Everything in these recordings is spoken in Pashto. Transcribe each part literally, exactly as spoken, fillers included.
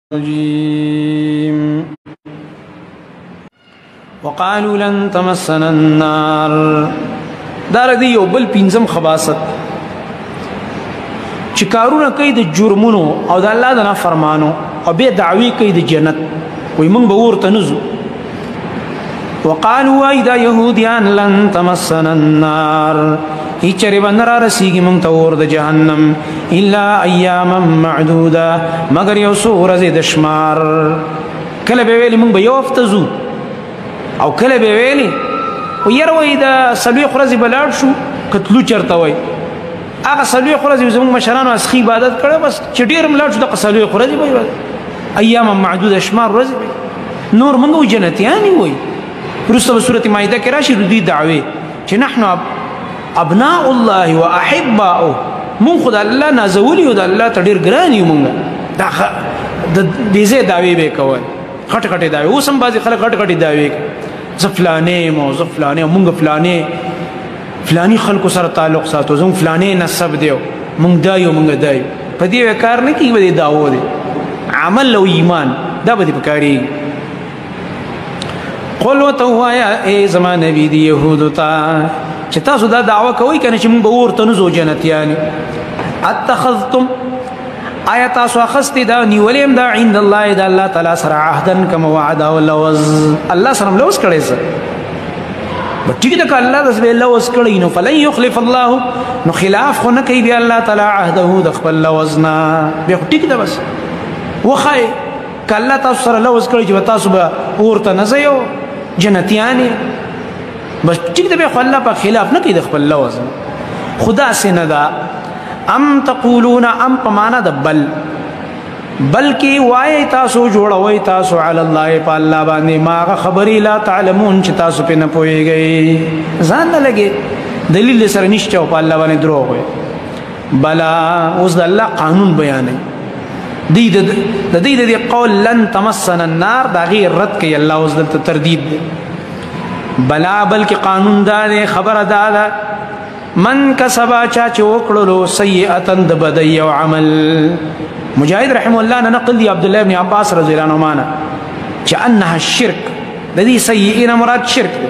الرجيم وقالوا لن تمسنا النار دار دی یو بل پینزم خباست چکارونه کوي د جرمونو او د الله د نافرمانو او به دعوی کوي د جنت وي من به ورته نزو وقالوا اذا يهوديان لن تمسنا النار هیچری بندر رسیږي مونږ ته ور د جهنم الا ایاما معدوده مگر یو څو ورځې د شمار کله به ویلي مونږ به یو هفته ځو او کله به ویلي و یره وایي د څلوېښت ورځې به لاړ شو کتلو چېرته وایي هغه څلوېښت ورځې زموږ مشرانو اسخي عبادت کړی بس چې ډېر هم لاړ شو دغه څلوېښت ورځې به ایاما معدوده شمار ورځې به نور مونږ و جنتیان یې وایي وروسته به سورة مایده کې راشي د دوی دعوې چې نحنو ابناء الله واحباؤه مون خد الله نازولي او د الله ته ډېر ګران یو مونږ دا د دې ځای دعوې به کول خټ خټې دعوې اوس هم بعضې خلک خټ خټې دعوې کوي زه فلانې یم او زه فلانې او مونږ فلانې فلاني خلکو سره تعلق ساتو زموږ فلانې نسب دی مونږ دا یو مونږ دا یو په دې کار نه کېږي به دې دعوه دی عمل او ایمان دا به دې پکارېږي قل ورته ووایه ای زما نبي دی یهودو ته چې تاسو دا دعوه کوئ که نه چې مونږ به ورته نځو جنتیان اتخذتم آیا تاسو اخذتې دا نیولې یم دا عند الله د الله تعالی سره عهدا کما وعده او لوز الله سره هم لوز کړی څه به ټیک ده که الله داسې به لوز کړی نو فلن یخلف الله نو خلاف خو نه کوي بیا الله تعالی عهده د خپل لوز نه بیا خو ټیک ده بس وښایې که الله تاسو سره لوز کړی چې به تاسو به ورته نه ځئ جنتیان بس ټیک ده بیا خو الله په خلاف نه کوي د خپل لوز خدا سې نه ده ام تقولون ام په معنا د بل بلکې وایي تاسو جوړوئ تاسو علی الله په الله باندې ما هغه خبرې لا تعلمون چې تاسو پرې نه پوهېږئ ځان نه لګې دلیل سره نشته او په الله باندې دروغ وایي بلا اوس د الله قانون بیانوي دی د دې د دې قول لن تمسنا النار د هغې رد کوي الله اوس دلته تردید دی بلا بلکې قانون دا دی خبره دا ده من کسبا چا چې وکړلو سیئتا د بدی او عمل مجاهد رحمه الله نه نقل دی عبدالله ابن عباس رضی الله عنهما نه چې انها الشرک د دې سیئین مراد شرک دی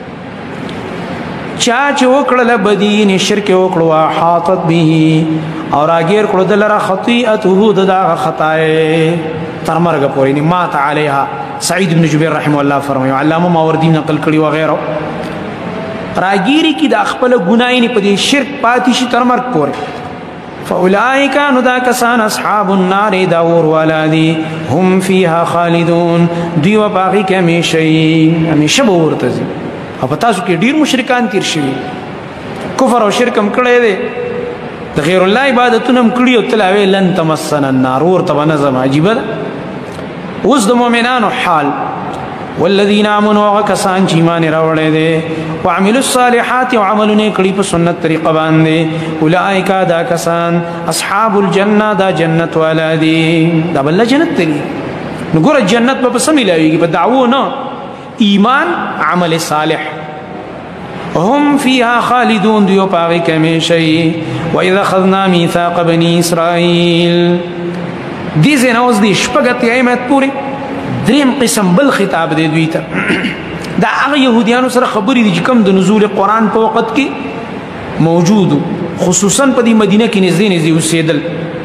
چا چې وکړله بدی نه شرک وکړو حاطت به او راګیر کړو د لره خطیئته د دغه خطای تر مرګه پورې نه مات علیها سعید بن جبیر رحمه الله فرمایي علامه ماوردی نقل کړي وغیره راګيري کې د خپل ګناي نه په دې شرک پاتې شي تر مرګ پورې فاولئک نو دا کسان اصحاب النار دا ور ولادي هم فيها خالدون دی و باقي کې همیشه همیشه به ورته ځي او په تاسو کې ډیر مشرکان تیر شوي کفر او شرک هم کړی دی د غیر الله عبادتونه هم کړي او تلاوي لن تمسنا النار ورته به نظم عجیبه ده اوس د مؤمنانو حال والذین آمنوا وکسان چې ایمان راوړی دی وعملوا الصالحات وعملونه کړي په سنت طریقه باندې اولئک دا کسان اصحاب الجنه دا جنت والا دي دا بل جنت دی نو ګوره جنت په څه ملاويږي په دعوو نه ایمان عمل صالح هم فيها خالدون دیو پاغي کمی شي واذا اخذنا ميثاق بني اسرائيل دې زناوز دي شپږت ایمت پوری دریم قسم بل خطاب دی دوی ته دا هغه يهوديانو سره خبرې دي چې کوم د نزول قرآن په وخت کې موجود خصوصا په دې مدینه کې نږدې نږدې اوسېدل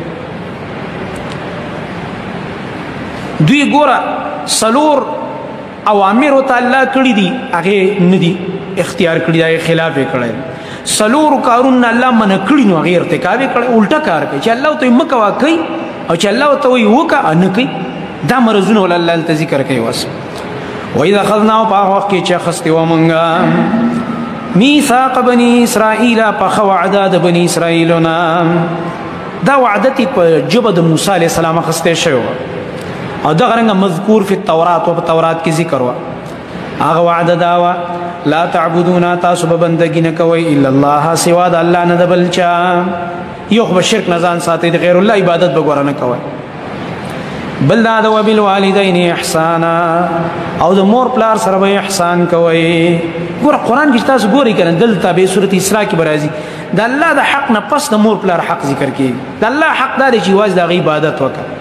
دوی ګوره څلور اوامر ورته الله کړي دي هغې نه دي اختیار کړي دي هغې خلاف یې کړی څلورو کارونه الله منع کړي نو هغې ارتکاب یې کړی الټه کار کوي چې الله ورته یې مه کوه کوي او چې الله ورته وایي وکړه نه کوي دا مرزونه ول الله ته ذکر کوي وس واذا اخذنا په وخت کې چې اخذتې و مونږه میثاق بني اسرائیل په وعده د بني اسرائیلونه دا وعده په ژبه د موسی علیه السلام اخذتې شوی او دغه رنګه مذکور په تورات او په تورات کې ذکر و هغه وعده دا وه لا تعبدون تاسو به بندګي نه کوئ الا الله سوا د الله نه د بل چا یو خو به شرک نه ځان ساتئ د غیر الله عبادت به ګوره نه کوئ بل دا د وبالوالدین احسانا او د مور پلار سره به احسان کوئ ګوره قرآن کې تاسو ګورئ که نه دلته به سورت اسراء کې به راځي د الله د حق نه پس د مور پلار حق ذکر کېږي د الله حق دا دی چې یوازې د هغه عبادت وکړه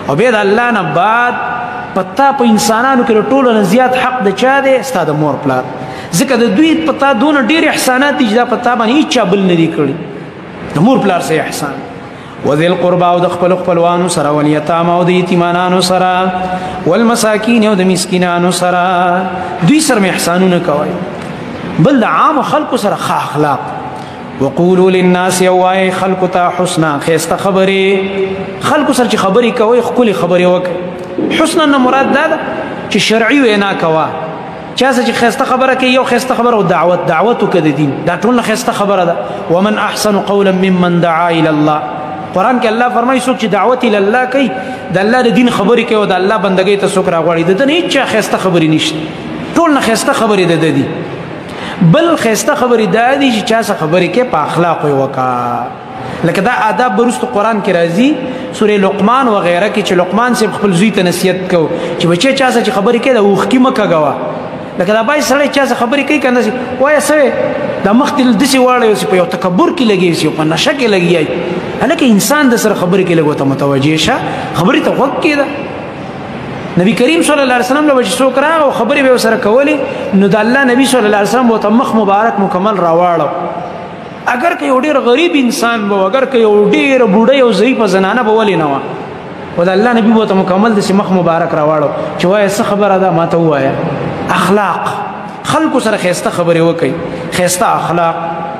او بیا د الله نه بعد پتا په انسانانو کې ټولو نه زیات حق د چا دی؟ ستا د مور پلار. ځکه د دوی پتا دونه ډېر احسانات دي چې دا پتا باندې هېچا بل نه دي کړي. د مور پلار سه احسان وذي القربى او د خپل خپلوانو سره والیتام او د یتیمانانو سره والمساکین او د مسکینانو سره دوی سره احسانونه کوي. بل د عام خلکو سره ښه اخلاق. وقولوا للناس یوای خلکو ته حسنا خیسته خبرې. خلکو سره چې خبرې کوئ ښکلې خبرې وکړئ. حسنا نه مراد دا ده چې شرعي وینا کوه. چا چې خیسته خبره کوي یو خیسته خبره او دعوت دعوت وکړه د دین دا ټول خیسته خبره ده. ومن احسن قولا ممن دعا الى الله. قرآن کې الله فرمایي څوک چې دعوت الى الله کوي د الله د دین خبرې کوي او د الله بندګۍ ته څوک راغواړي د ده نه هېچا خیسته خبرې نشته. ټول نه خیسته خبرې د ده دي. بل خیسته خبرې دا دي چې چا څه خبرې کوي په اخلاقو یې وکړه. لکه دا آداب به وروسته قرآن کې راځي سورې لقمان وغیره کې چې لقمان صاحب خپل زوی ته نصیحت کو چې بچی چا څه چې خبرې کوي د اوښکي مه کږوه. لکه دا بای سړی چا څه خبرې کوي که نه وایه څه دا مخ دې داسې واړی اوسي په یو تکبر کې لګی اوسي په نشه کې لګي. هلکه انسان د سره خبرې کې لږ ورته متوجه شه خبرې ته غوږ کېده. نبی کریم صلی الله علیه وسلم له چې څوک راغی او خبرې به ورسره کولې نو د الله نبی صلی الله علیه وسلم ورته مخ مبارک مکمل راواړو. اگر که یو ډېر غریب انسان به اگر که یو ډېر بوډۍ او ضعیفه زنانه به ولې نه وه و د الله نبي ورته مکمل داسې مخ مبارک راواړو چې وایه څه خبره ده ما ته ووایه. اخلاق خلکو سره ښایسته خبرې وکړئ ښایسته اخلاق.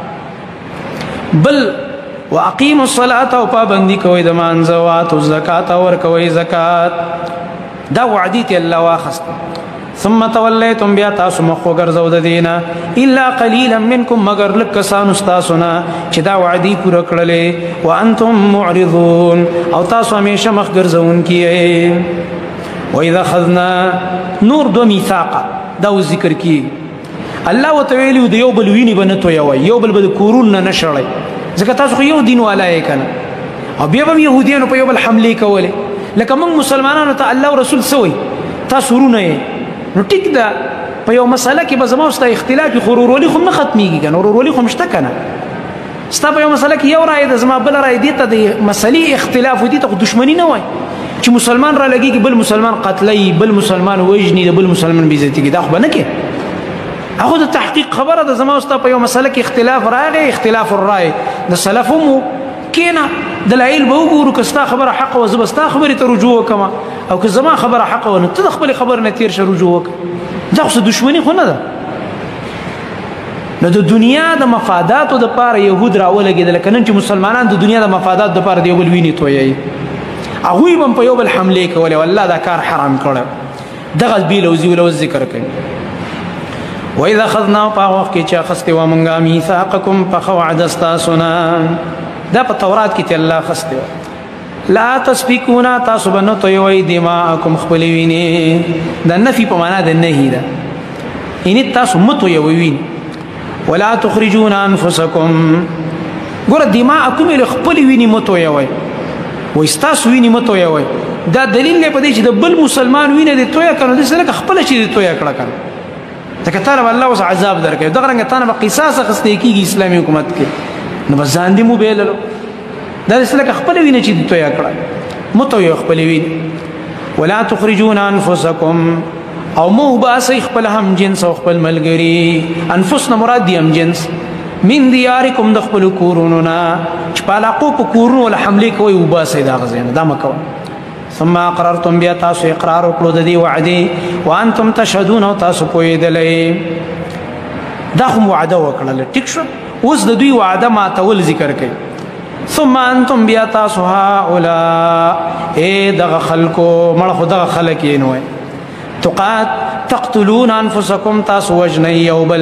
بل واقیموا الصلاة او پابندي کوئ د مانځه واتوا الزکات او ورکوئ زکات. دا وعدې ته الله واخست. ثم تولیتم بیا تاسو مخ وګرځو د دینه الا قلیلا منکم مگر لږ کسانو ستاسو نه چې دا وعدې پوره کړلې وانتم معرضون او تاسو همیشه مخ ګرځونکي یې. واذا اخذنا نور دو میثاقه دا ذکر کی الله وتعالى د یو بل ویني بنه تویوي یو بل بل کورون نه نشړی ځکه تاسو خو یو دین والای کنه او بیا به يهوديانو په یو بل حمله کوله لکه موږ مسلمانانو ته الله او رسول سوی تاسو ورونه نو ټیک ده په یو مسله کې به زما او ستا اختلاف خورور ولي خو نه ختميږي کنه ورور ولي خو مشته کنه ستا په یو مسله کې یو رائے ده زما بل رائے دي ته د مسلې اختلاف دي ته دښمنی نه وای چې مسلمان را لګي بل مسلمان قتلای بل مسلمان وجني بل مسلمان بیزتی کی دا خو نه کې هغه د تحقیق خبره ده زما او ستا په یو مسله کې اختلاف راغی اختلاف الرائے د سلفهم کینا دلایل به وګورو که ستا خبره حق او زبستا خبره ته رجوع وکما او که زما خبره حق او ته د خپل خبر نه تیر شه رجوع وک دا خو دښمنی خو نه ده. نو د دنیا د مفاداتو د پاره يهود راولګیدل کنه چې مسلمانان د دنیا د مفادات د پاره دی بل ویني توي هغه هم په یو بل حمله کوله والله دا کار حرام کړو دغه بیل او زی ول ذکر کوي. واذا اخذنا فوق کې چې اخستي و مونږه میثاقکم فخوعد استاسنا دا په تورات کې ته الله خسته لا تسفكون تاسو بنو توي دماءکم خپل ویني دا نفي په معنا د نهي ده ان تاسو متو یو وین ولا تخرجون انفسکم ګور دماءکم له خپل ویني متو یو وي استاسو ویني متو یو وي دا دلیل نه پدې چې د بل مسلمان ویني د تویا کنه د سره خپل شي د تویا کړه کنه ځکه تعالی الله اوس عذاب درکې دغه رنګ ته په قصاص خسته کیږي اسلامي حکومت کې نو بس ځان دې مو بیللو دا سره خپل ویني چې د تویا کړه متو یو خپل ویني ولا تخرجون انفسکم او مو باسي خپل هم جنس او خپل ملګری انفسنا مراد دي هم جنس من دیارکم د خپل کورونو نه چې پالاقو په کورونو ول حمله کوي او باسي دا غزنه دا مکو ثم اقررتم بیا تاسو اقرار وکړو د دې وعده وانتم تشهدون او تاسو پوهیدلې دا هم وعده وکړل ټیک شو اوس د دوی وعده ما تول ذکر کوي ثم انتم بیا تاسو هؤلاء اے دغه خلکو مړ خو دغه خلک یې نوې تقات تقتلون انفسکم تاسو وجنی یو بل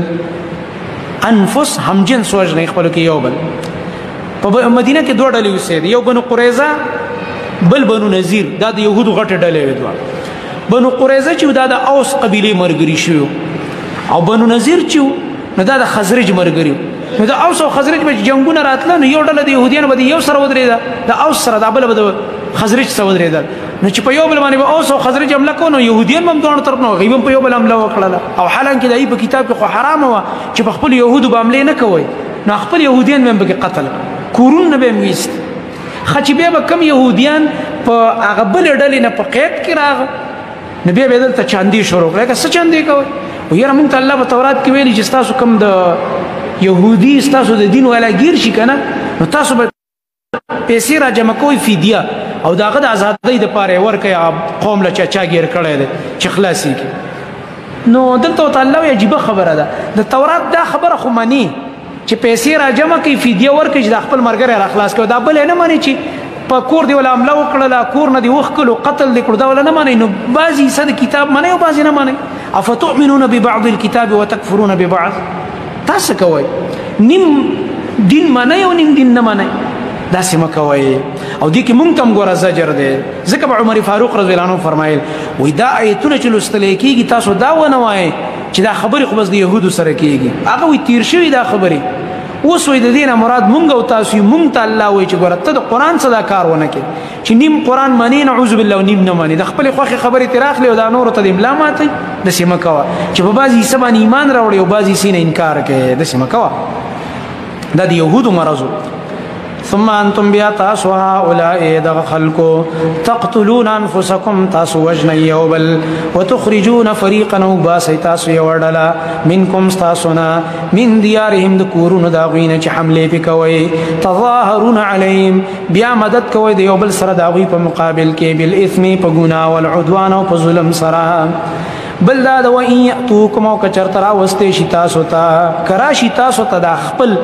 انفس هم جنس وجنی خپل کې یو بل په مدینه کې دوه ډلې اوسېدې یو بنو قریظه بل بنو نذیر دا د يهودو غټه ډلې وې دوه بنو قریظه چې دا د اوس قبيله مرګري شو او بنو نذیر چې نو دا د خزرج مرګري نو د اوس او خزرج په جنگونه راتله نو یو ډله د يهوديانو به یو سره ودرېده د اوس سره د بل به خزرج سره ودرېدل نو چې په یو بل باندې اوس او خزرج حمله کوي نو يهوديان هم دوه طرف نو غيبم په یو بل حمله وکړه او حالانکه دای په کتاب کې خو حرام و چې په خپل يهودو به حمله نه کوي نو خپل يهوديان هم به قتل کورون نه به میست خچ به کم يهوديان په هغه بلې ډلې نه په قید کې راغی نو بیا به دلته چاندي شروع کړه که څه چاندي کوئ ویره مونږ ته الله په تورات کې ویلي چې ستاسو کوم د یهودي ستاسو د دین والا ګیر شي که نه نو تاسو به پیسې را جمع کوئ فدیه او د هغه د ازادۍ دپاره یې ورکوئ هغه قوم له چا چا ګیر کړی دی چې خلاصېږي نو دلته ورته الله وایي عجیبه خبره ده د تورات دا خبره خو مني چې پیسې را جمع کوي فدیه ورکوي چې د خپل ملګری را خلاص کوي دا بل یې نه مني چې په کور دی ولا حمله وکړله کور نه دې وښکلو قتل دې کړو دا ولا نه منئ نو بعضې حصه د کتاب منئ او بعضې نه منئ افتؤمنون ببعض الكتاب وتکفرون ببعض تاسو کوئ نیم دین منئ او نیم دین نه منئ داسې مه کوئ او دې کې مونږ ته هم ګوره زجر دی ځکه به عمر فاروق رضی الله عنه فرمایل وایي دا آیتونه چې لوستلی کېږي تاسو دا ونه وایئ چې دا خبرې خو بس د یهودو سره کېږي هغه وایي تیر شوي دا خبرې اوس وایي د دې نه مراد مونږ او تاسو مونږ ته الله وایي چې ګوره ته د قرآن څه دا کار ونه کړې چې نیم قرآن منې نعوذ بالله نیم نه منې د خپلې خوښې خبرې ترې راخلې او دا نورو ته د املا ماتئ داسې مه کوه چې په بعضې حصه باندې ایمان راوړې او بعضې حصې نه انکار کوې داسې مه کوه دا د یهودو مرض ثم انتم بیا تاسو هؤلاء دغه خلکو تقتلون انفسکم تاسو وجنئ یو بل وتخرجون فریقا وباسئ تاسو یوه ډله منکم ستاسو نه من دیارهم د کورونو د هغوی نه چې حملې پې کوئ تظاهرون علیهم بیا مدد کوئ د یو بل سره د هغوی په مقابل کې بالاثم په ګناه والعدوان او په ظلم سره بل دا د وان یأتوکم او که چېرته راوستی شي تاسو ته که راشي تاسو ته دا خپل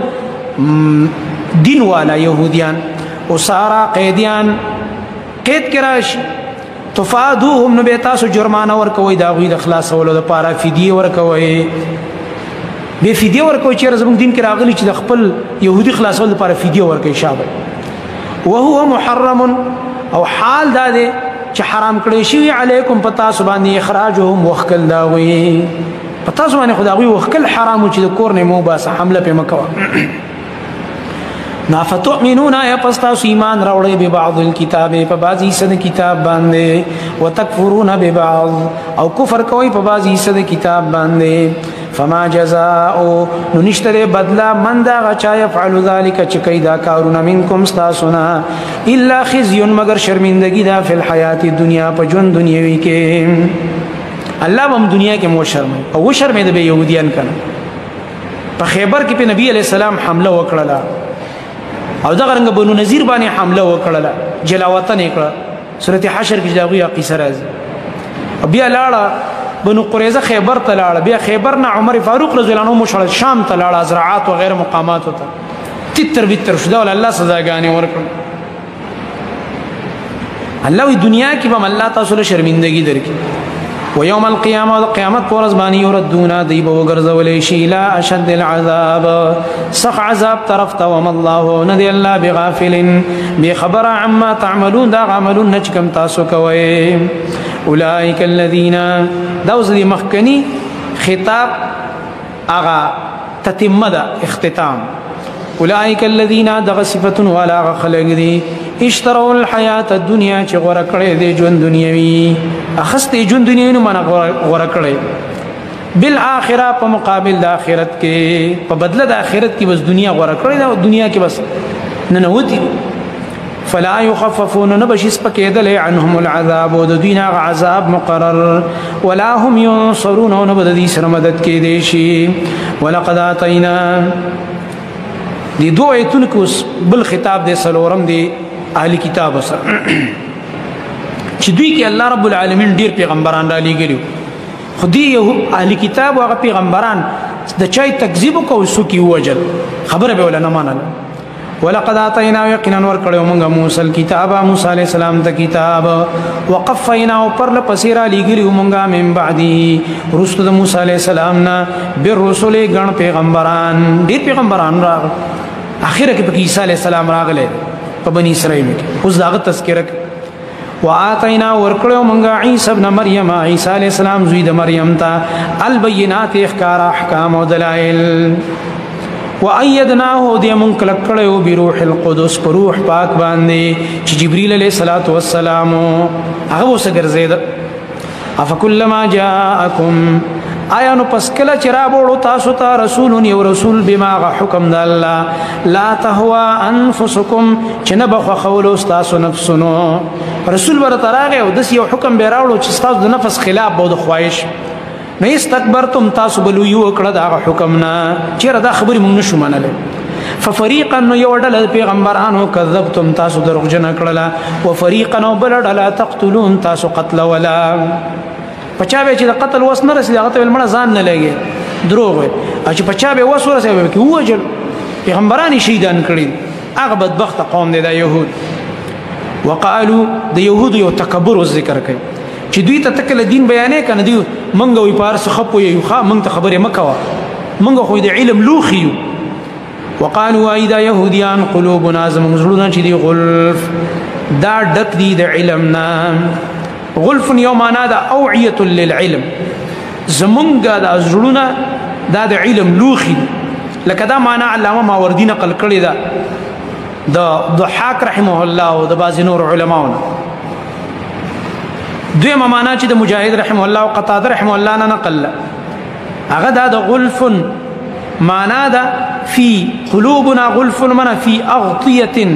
دین والا یهودیان اسارا قیدیان قید کې راشي تفادوهم نو به تاسو جرمانه ورکوئ د هغوی د خلاصولو دپاره فدیې ورکوئ بې فدیې ورکوئ چېرې زموږ دین کې راغلي چې د خپل یهودي خلاصولو دپاره فدیې ورکوئ شابه وهو محرم او حال دا دی چې حرام کړی شوي علیکم په تاسو باندې اخراجهم وښکل د هغوی په تاسو باندې خو د هغوی وښکل حرام و چې د کور نه مو باسه حمله پې مه کوه فتؤمنون یا پس تاسو ایمان راوړئ ببعض الکتاب په بعضې حصه د کتاب باندې وتکفرون ببعض او کفر کوئ په بعضې حصه د کتاب باندې فما جزاء نو نشته دی بدله من د هغه چا یفعل ذلک چې کوي دا کارونه منکم ستاسو نه الا خزي مگر شرمندګي ده فی الحیات دنیا په ژوند دنیوي کې الله به هم دنیا کې مو شرموي او وشرمېده به یهودیان کنه په خیبر کې په نبي علیه السلام حمله وکړله او دغه رنګ بنو نذیر باندې حمله وکړله جلاوطن یې کړه سورت حشر کې د هغوی قصه راځي بیا لاړه بنو قریظه خیبر ته لاړه بیا خیبر نه عمر فاروق رضی الله عنه مشړل شام ته لاړه زراعات و غیر مقاماتو ته تتر بتر شو دا ول الله سزاګانې ورکړه الله وی دنیا کې به الله تاسو له شرمندګي درکړي و یوم القیامه قیامت پر ورځ باندې یردون دی به وګرځولې شي لا اشد العذاب سخ عذاب طرف ته وم الله ندی الله بغافل بخبر عما تعملون دا عملون نچکم تاسو کوي اولئک الذین دوز دی مخکنی خطاب اغا تتمه ده اختتام اولئک الذین دغ صفتون والا خلق دی اشتروا الحیات الدنیا چې غوره کړی دی ژوند دنیوي اخستې ژوند دنیوي نو معنی غوره کړی بالآخره په مقابل د آخرت کې په بدله د آخرت کې بس دنیا غوره کړی ده او دنیا کې بس ننوتي فلا يخففون نبشي سپکېدلی عنهم العذاب او د دوی نه عذاب مقرر ولا هم ينصرون او نه به د دوی سره مدد کېدی شي ولقد آتینا دی دو ایتون کې اوس بل خطاب دی څلورم دی اهل کتاب سره چې دوی کې الله رب العالمین ډیر پیغمبران را لېږلي خو دې اهل کتاب هغه پیغمبران د چای تکذیب وکړو څوک یې ووجل خبره به ولا نه منله ولقد آتینا یقینا ورکړو موږ موسی الکتاب موسی علیه السلام ته کتاب وقفینا پر لپسې را لېږلي موږ من بعدی رسل د موسی علیه السلام نه بالرسل ګڼ پیغمبران ډېر پیغمبران راغلل اخره کې پکې عیسی علیه السلام راغلی په بني اسرائیل کې اوس داغه تذکره وآتینا ورکړو موږ عیسی ابن مریم عیسی علیه السلام زوی د مریم ته البینات احکار احکام او دلائل وأيدناه دې مونږ کلک کړو بروح القدس په روح پاک باندې چې جبرئیل علیه الصلاۃ والسلام هغه وسه ګرځید افکلما جاءکم آیا نو پس کله چې را بوړو تاسو ته رسول یو رسول بما حکم د الله لا تهوا انفسکم چې نه بخښولو ستاسو نفسونو رسول ورته راغی او داسې یو حکم به راوړو چې ستاسو د نفس خلاف به د خواهش نه استکبرتم تاسو بلو یو کړه دا حکم نه چیرې دا خبرې موږ نشو منلی ففريقا یو ډله پیغمبرانو کذبتم تاسو دروغجن کړله وفريقا بل ډله تقتلون تاسو قتل ولا پچا به چې د قتل وس نه رسېږي هغه ته مړه ځان نه لګي دروغ وي او چې پچا به وس ورسېږي کې وجل پیغمبران شهیدان کړي هغه بدبخت قوم دی د يهود وقالو د يهود یو تکبر ذکر کوي چې دوی ته تکل دین بیانې کنه دی منګه وي پارس خپو یو خا منګ ته خبره مکوا منګه خو د علم لوخیو وقالوا ايدا يهوديان قلوبنا زمزلنا چې دی غلف دا ډک دی د علمنا غلف يومنا دا اوعيه للعلم زمونګه دا زړونه دا د علم لوخي لکه دا معنا علامه ماوردی نقل کړی دا د ضحاک رحمه الله او د باز نور علماونه دویمه معنا چې د مجاهد رحمه الله او قتاده رحمه الله نه نقل هغه دا د غلف معنا دا في قلوبنا غلف منا في اغطيه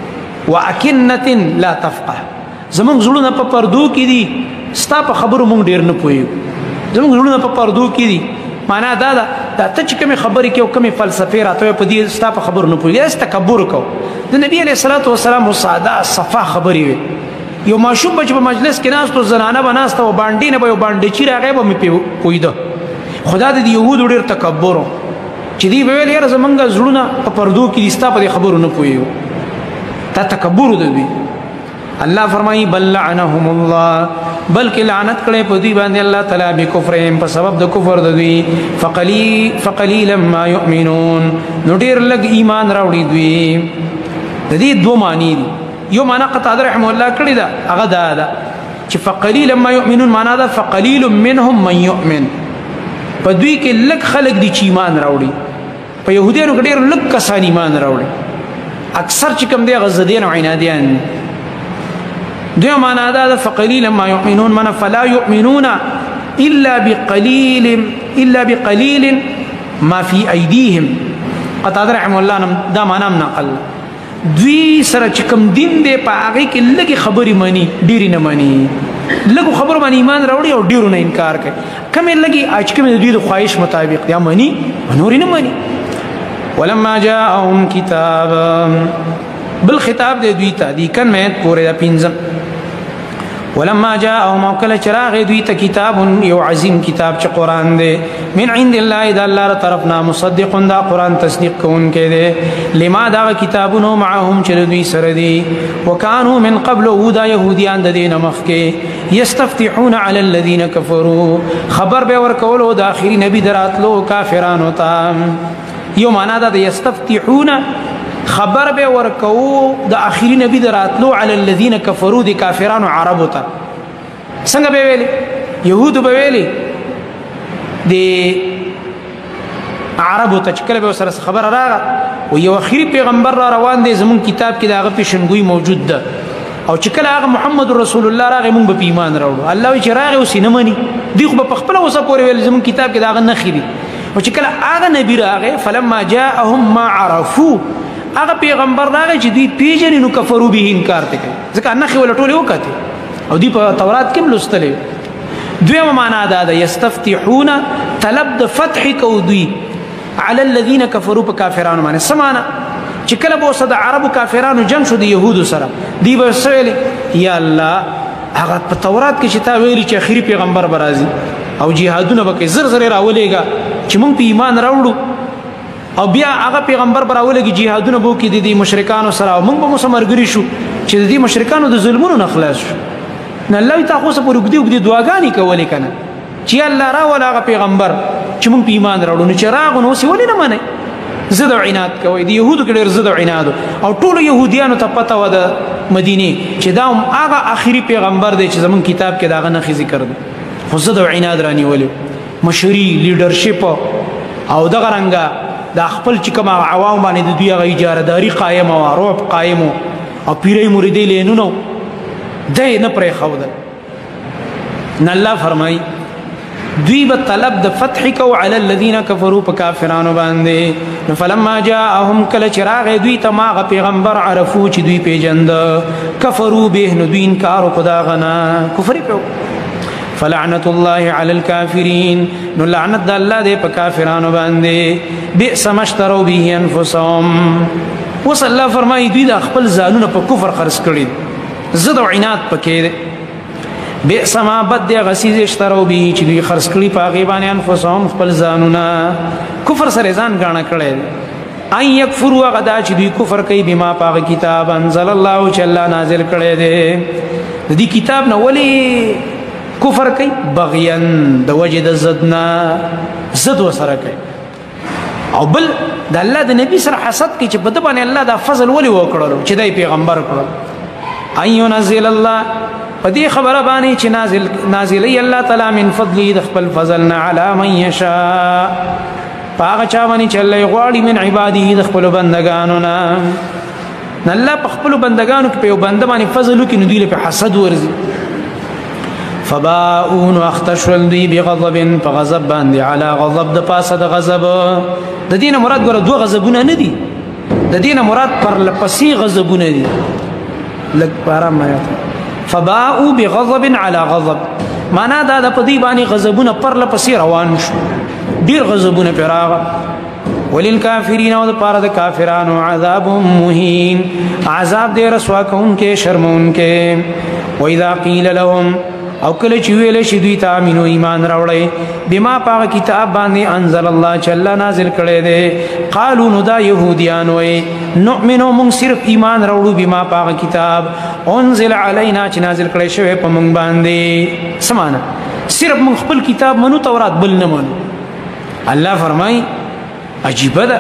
واكنه لا تفقه زمونږ زړونه په پردو کې دي ستا په خبرو مونږ ډیر نه پوهیږو زمونږ زړونه په پردو کې دي معنا دا ده دا ته چې کومې خبرې کوي او کومې فلسفې راته په دې ستا په خبرو نه پوهېږي هسې تکبر کوو د نبي علیه الصلاة والسلام ساده صفا خبرې وي یو ماشوم به چې په مجلس کې ناست و زنانه به ناسته و بانډې نه به یو بانډچي راغی به مې پوهېده خو دا د یهودو ډېر تکبر و چې دوی به ویل یاره زمونږ زړونه په پردو کې دي ستا په دې خبرو نه پوهېږو دا تکبر د دوی الله فرمایي بل لعنهم الله بلکې لعنت کړي په دوی باندې الله تعالی بکفرهم په سبب د کفر د دوی فقلی فقلیلا ما یؤمنون نو ډیر لږ ایمان راوړي دوی د دې دوه معنی دي یو معنا قتاده رحمه الله کړی دا هغه دا ده چې فقلیلا ما یؤمنون معنا دا فقلیل منهم من یؤمن په دوی کې لږ خلک دي چې ایمان راوړي په يهودانو کې ډیر لږ کسان ایمان راوړي اکثر چې کوم دی غزدین او عنادیان دو معنا دا فقليلا ما يؤمنون من فلا يؤمنون الا بقليل الا بقليل ما في ايديهم قتاده رحم الله دا معنا نقل دوی سره چې کوم دین دی په هغه کې لږه خبرې مانی ډیری نه مانی لږه خبر باندې ایمان راوړي او ډیرو نه انکار کوي کومه لږه اج کومه دوی د خواهش مطابق دی مانی نور نه مانی ولما جاءهم كتاب بالخطاب دی دوی ته دی کن مې پورې پینځم ولما جاءهم وكل چراغ دوی ته کتاب یو عظیم کتاب چې قران دی من عند الله اذا الله طرفنا مصدق دا قران تصدیق کوونکی دی لما دا کتابونو معهم چې دوی سره دی وکانو من قبل ودا يهوديان د دین مخکې يستفتحون على الذين كفروا خبر به ورکول د اخري نبی دراتلو کافرانو ته یو معنا دا يستفتحون خبر به ورکو د اخیری نبی دراتلو علی الذین کفروا د کافرانو عربو ته څنګه به ویلي يهود به ویلي د عربو ته چې کله به سره خبر راغله او یو اخیری پیغمبر را روان دی زمون کتاب کې داغه پیشنګوي موجود ده او چې کله هغه محمد رسول الله راغی مونږ به ایمان راوړو الله چې راغی او سینمنی دی خو په خپل وسه پورې ویل زمون کتاب کې داغه نه خېری او چې کله هغه نبی راغی فلما جاءهم ما عرفوا هغه پیغمبر راغی چې دوی پیژنې نو کفرو به انکار کوي ځکه نه خو ولټولې وکړي او دی په تورات کې لوستلې دویمه معنا دا ده یستفتحون طلب د فتح کو دوی علی الذین کفروا په کافرانو باندې سمانا چې کله به صد عربو کافرانو جنگ شو د يهودو سره دی به سویل یا الله هغه په تورات کې چې تا ویلي چې اخیری پیغمبر برازي او جهادونه به زر زر راولېګا چې مونږ په ایمان راوړو او بیا هغه پیغمبر براولګي جهادونه بو کې د دې مشرکانو سره موږ به مسمرګري شو چې د دې مشرکانو د ظلمونو نه خلاص شو نه الله تاسو پر وګدي وګدي دعاګانې کولې کنه چې الله را ولا هغه پیغمبر چې موږ په ایمان راوړو نه چې راغ نو سی ولې نه منه زد او عناد کوي د يهودو کې ډېر زد او عناد او ټول يهوديانو ته پته و د مدینه چې دا هغه اخیری پیغمبر دی چې زمون کتاب کې داغه نه ذکر دی خو زد او عناد رانی ولې مشوري لیډرشپ او دغه رنګه دا خپل چې کوم عوام باندې د دوی غي اجاره داری قائم او روب قائم او پیرې مریدې لینونو دای نه پرې خو ده نه الله فرمای دوی به طلب د فتح کو علی الذین کفروا په کافرانو باندې. فلما جاءهم کله چراغ دوی ته ما پیغمبر عرفو چې دوی پیجند کفروا به نو دوی انکار کو دا غنا کفر په. فلعنت الله علی الکافرین نو لعنت الله دې په کافرانو باندې. بئس ما اشتروا به انفسهم وصلی الله فرمایي دوی د خپل ځانونه په کفر خرڅ کړي زد او عناد پکې. بئس ما بد غسیز اشتروا به چې دوی خرڅ کړي په هغې باندې انفسهم خپل ځانونه کفر سره ځان ګاڼه کړی. ان یکفروا هغه دا چې دوی کفر کوي بما په هغه کتاب انزل الله چې الله نازل کړی دی. د دې کتاب نه ولې کفر کوي؟ بغیا د وجې د زد نه زد ورسره کوي. او بل د الله د نبي سره حسد کوي چې په ده باندې الله دا فضل ولې وکړلو چې دی پیغمبر کړل. ان ينزل الله په دې خبره باندې چې نازل نازلې الله تعالی من فضله د خپل فضل نه علی من یشاء په هغه چا باندې چې الله غواړي من عباده د خپل بندگانو نه. الله په خپل بندگانو کې په یو بنده باندې فضل وکړي نو دوی په حسد ورځي. فباؤون اختشل دی بغضب فغضب باندې علی غضب د پاسه د غضب. د دینه مراد ګوره دوه غضبونه نه دي، د دینه مراد پر لپسې غضبونه دي. لږ پارام ما فباؤوا بغضب علی غضب معنا دا د پدی باندې غضبونه پر لپسې روان شو ډیر غضبونه پر راغ. وللکافرین او د پاره د کافرانو عذاب مهین عذاب دې رسوا کوونکې شرمونکې. واذا قیل لهم او کله چې ویل شي دوی ته امنو ایمان راوړی بما پاک کتاب باندې انزل الله چې الله نازل کړی دی. قالو نو دا يهوديان وای نؤمنو مونږ صرف ایمان راوړو بما پاک کتاب انزل علینا چې نازل کړی شوی په مونږ باندې. سمانه صرف مونږ خپل کتاب منو تورات بل نه منو. الله فرمای عجیب ده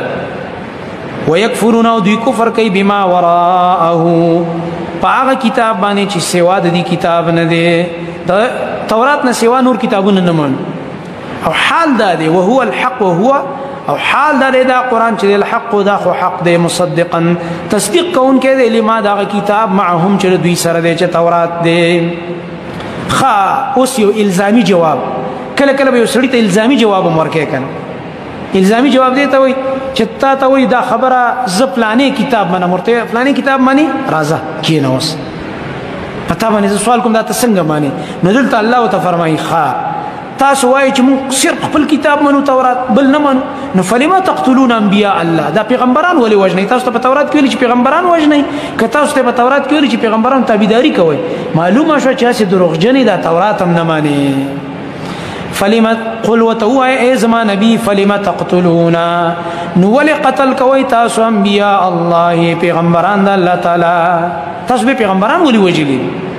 ويكفرون او دوی کفر کوي بما وراءه پاک کتاب باندې چې سوا د دې کتاب نه دی د تورات نه سوا نور کتابونه نه من. او حال دا دی وهو الحق وهو او حال دا دی دا قرآن چې الحق دا خو حق دی مصدقا تصدیق کون کې دی لما دا کتاب معهم چې دوی سره دی چې تورات دی. خا اوس یو الزامی جواب کله کله یو سړی ته الزامی جواب ورکړي کنه. الزامی جواب دی ته وای چې تا ته وای دا خبره ز پلانې کتاب منه مرته پلانې کتاب مانی راځه کینوس پتا باندې سوال کوم دا څنګه مانی. نو دلته الله تعالی فرمایي ښا تاسو وایي چې موږ صرف خپل کتاب منو تورات بل نه منو. نو فلما تقتلون انبیاء الله دا پیغمبران ولې وژنئ؟ تاسو ته په تورات کې ویلي چې پیغمبران وژنئ که تاسو ته په تورات کې ویلي چې پیغمبران تابعداري کوئ معلومه شوه چې هسې دروغجنې دا تورات هم نه ماني. فلما قل وتو اي زما نبي فلما تقتلون نو ولي قتل کوي تاسو انبیاء الله پیغمبران د الله تعالی تاسو به پیغمبران ولي وجلي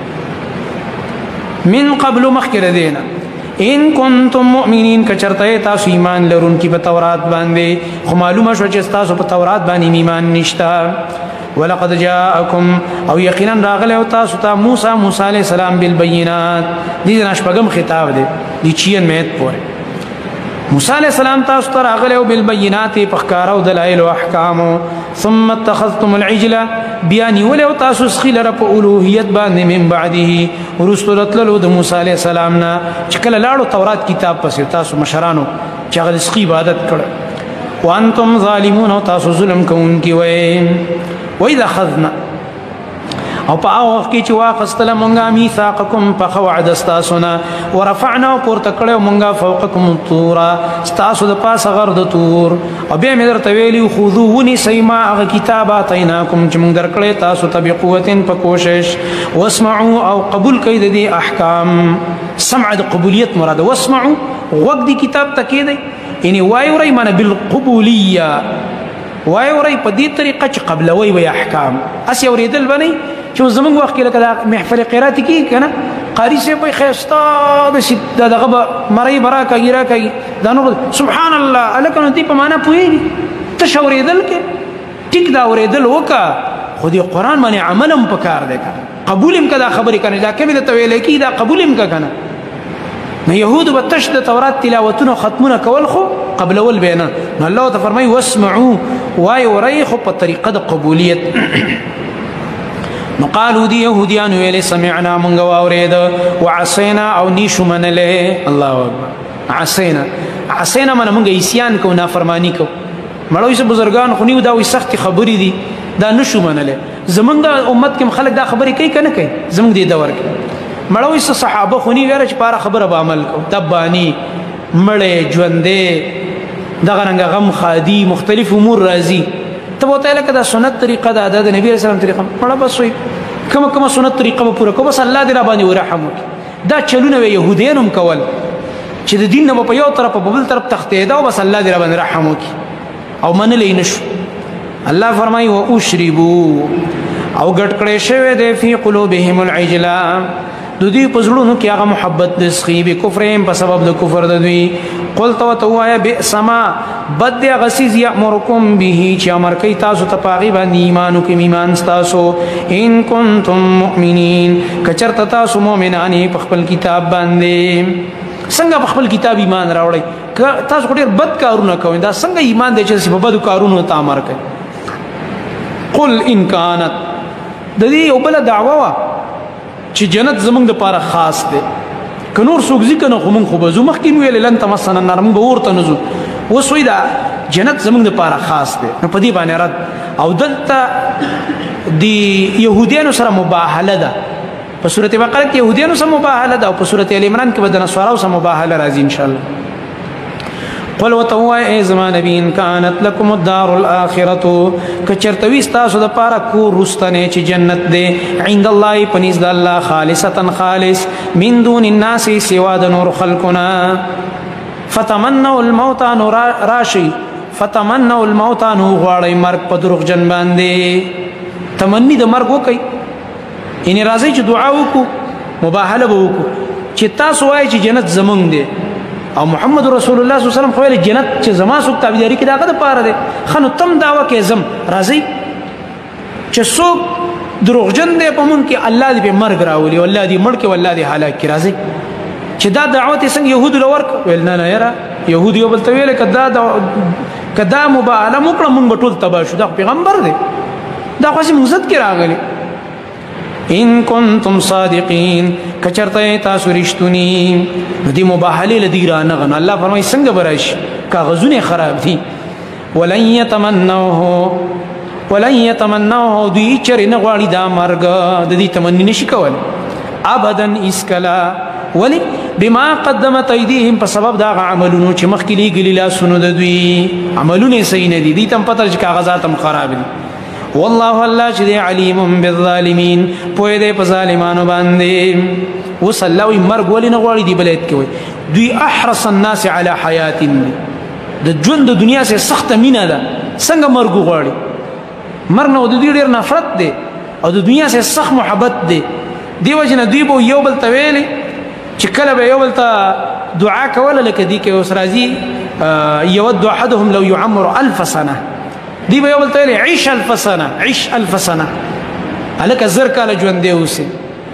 من قبل مخکره دینا ان کنتم مؤمنین کچرته تاسو ایمان لرون کی په تورات باندې خو معلومه شو چې تاسو په تورات باندې ایمان نشتا. ولقد جاءكم او یقینا راغله او تاسو ته موسی موسی علیہ السلام بالبينات دې نشپغم خطاب دی د چین میت پورې. موسی علیہ السلام تاسو ته راغله او بالبينات په او دلائل او احکام ثم اتخذتم العجل بیان ولو تاسو خلره په اولوهیت باندې من بعده ورسولت له د موسی علیہ السلام نه چې کله لاړو تورات کتاب پسې تاسو مشرانو چې هغه د عبادت کړ وانتم ظالمون او تاسو ظلم کوونکی وای. وإذا خذنا او په هغه وخت کې چې واخستله مونږه میثاقکم په وعده ستاسو نه ورفعنا پورته کړو مونږه فوقکم الطور ستاسو د پاسه غر د تور او بیا مې درته ویلي خذو ونیسئ ما هغه کتاب اتیناکم چې مونږ درکړی تاسو ته بقوت په کوشش واسمعوا او قبول کړئ د دې احکام. سمع د قبولیت مراد واسمعوا غوږ دې کتاب ته کېدی یعنی وایورئ معنی بالقبولیه وایورئ په دې طریقه چې قبلوي وي احکام اس اوریدل بنئ چې زمونږ وخت کې لکه محفل قرات کې کنه قاری سے په خيستا د شد دغه مړی برا کوي را کوي دا نور سبحان الله الکه دې په معنا پوي تشوریدل کې ټیک دا اوریدل وکا خو دې قران باندې عملم پکار دی قبولم کدا خبرې کنه دا کمه د تویل کې دا قبولم کا کنه نه يهود بتشد تورات تلاوتونه ختمونه کول خو قبل ول بينه نو الله تعالی فرمای واسمعوا وای وريخ په طریقه د قبولیت. نو قالو دی يهوديان ویل سمعنا من غواورید وعصينا او نيشو منله الله اکبر عصینا عصینا من موږ عصیان کو نافرمانی کو مړوي سه بزرګان خو نیو دا وي سخت خبرې دي دا نشو منله زمونږ د امت کې خلک دا خبرې کوي کنه کوي زمونږ دې دور کې مړوي سه صحابه خو نیو ویره چې پاره خبره به عمل کو تبانی مړې ژوندې دغه رنګ غم خادي مختلف امور راځي ته وته لکه دا سنت طریقه دا د نبی رسول الله طریقه مړه بس وي کوم کوم سنت طریقه به پوره کو بس الله دې را باندې ورحم وکړي دا چلونه يهوديان هم کول چې د دین نه په یو طرف په بل طرف تختې دا بس الله دې را باندې رحم وکړي او منلې نشو الله فرمایي او اشربوا او ګټ کړي شوی دی فی قلوبهم العجلا د دې پزړونو کې هغه محبت د سخیب کفرهم په سبب د کفر د دوی قلت وتوایا بئسما بد غسیز یامرکم به چې امر کوي تاسو ته پاغي باندې ایمانو کې ایمان تاسو ان کنتم مؤمنین کچرت تاسو مؤمنان په خپل کتاب باندې څنګه په خپل کتاب ایمان راوړی تاسو ډېر بد کارونه کوئ دا څنګه ایمان دی چې په بدو کارونو ته امر کوي قل ان كانت د دې یو بل دعوه وا چې جنت زمونږ لپاره خاص دی که نور څوک ځکه نه خو مونږ خو به زو مخکې ویل لن تمسنا النار مونږ به ورته نزو اوس وایي دا جنت زمونږ لپاره خاص دی نو په دې باندې رد او دلته د یهودیانو سره مباهله ده په سورۃ بقره کې يهوديانو سره مباهله ده او په سورۃ ال عمران کې به د نصاراو سره مباهله راځي ان شاء الله قل وتوا ای زمان نبی ان كانت لكم الدار الاخره کچرتوي تاسو د پاره کو رستنه چې جنت ده عند الله پنيز د الله خالصتا خالص من دون الناس سوا د نور خلقنا فتمنوا الموت نور راشي فتمنوا الموت نو غواړی مرګ په دروغ جن باندې تمنی د مرګ وکي ان راځي چې دعا وکړو مباهله وکړو چې تاسو وایي چې جنت زمونږ دی او محمد رسول الله صلی الله علیه وسلم خو جنت چې زما څوک تابعداري کې داغه د پاره دی خنو تم داوا کې زم راځي چې څوک دروغجن دی په مونږ کې الله دې په مرګ راولي او الله دې مړ کې والله دې هلاک کې راځي چې دا دعوت څنګه يهود لور ویل نه نه یاره يهود یو بل ته ویل کدا کدا مباهله مکړه مونږ ټول تبا شو دا پیغمبر دی دا خو سي مزد کې راغلي ان کنتم صادقین کچرته تاسو رښتونی دې مباهله لدی را نه غن الله فرمای څنګه برش کاغذونه خراب دي ولن يتمنوه ولن يتمنوه دوی چر نه غواړي دا مرګ د دې تمنی نشي کول ابدا اسکلا ولی بما قدمت ایدیهم په سبب دا عملونو چې مخکې لګلی لا سونو د دوی عملونه صحیح نه دي دې تم پته چې کاغذات هم خراب دي والله الله چې علیم بالظالمین پوهه دې په ظالمانو باندې وصلوا مرګ ولې نه غواړي دی بلید کوي دوی احرص الناس على حیات د ژوند د دنیا سره سخت مینه ده څنګه مرګ غواړي مرګ نو د دې ډېر نفرت ده او د دنیا سره سخت محبت ده دی وجنه دوی به یو بل تویل چې کله به یو بل ته دعا کوله لکه دی کې اوس راځي یود احدهم لو يعمر الف سنه دی به یو بل ته عيش الف سنه عيش الف سنه الک زر کاله ژوند دی اوسه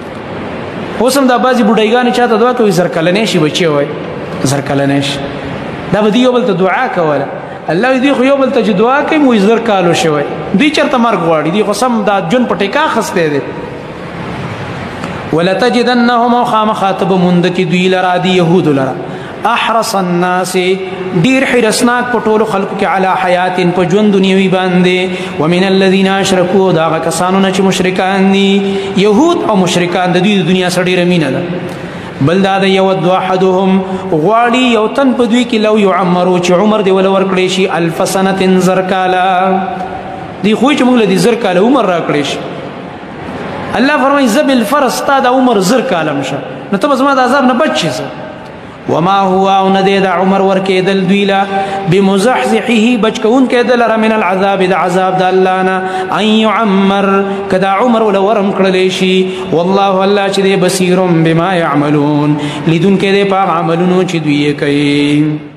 اوسم دا بازي بډایګان چاته دعا کوي زر کاله نشي بچي وای زر کاله نشي دا به دی یو بل ته دعا کوله الله دې خو یو بل ته دعا کوي مو زر کالو شوی دی چرته مرګ غواړي دی خو سم دا جون پټیکا خسته دی ولا تجدنهم خامخاتب مندتی دوی لرا دی يهود لرا احرص الناس دیر حرسناک پټولو خلق کې علی حیات په ژوند دنیوي باندې ومن الذين اشركوا دا کسانو چې مشرکان دي يهود او مشرکان د دې دنیا سره ډیر مینه ده بل دا د یود احدهم غواړي یو تن په دوی کې لو يعمرو چې عمر دی ول ورکړي شي الف سنه زرکالا دی خو چې موږ د زرکالا عمر را کړی شي الله فرمای زبل فرس تا د عمر زرکالا مشه نو ته زما د عذاب نه بچ شې وما هو ندید عمر ورکې دل دویلا بمزحزحه بچکون کې دل من العذاب د عذاب د الله نه ان يعمر کدا عمر ول ورم کړل شي والله الله چې بصیر بما يعملون لذن کې د پاک عملونو چې دوی کوي